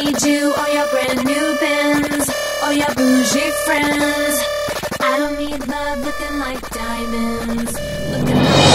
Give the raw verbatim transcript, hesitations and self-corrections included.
need you or your brand new Benz or your bougie friends. I don't need love looking like diamonds, looking like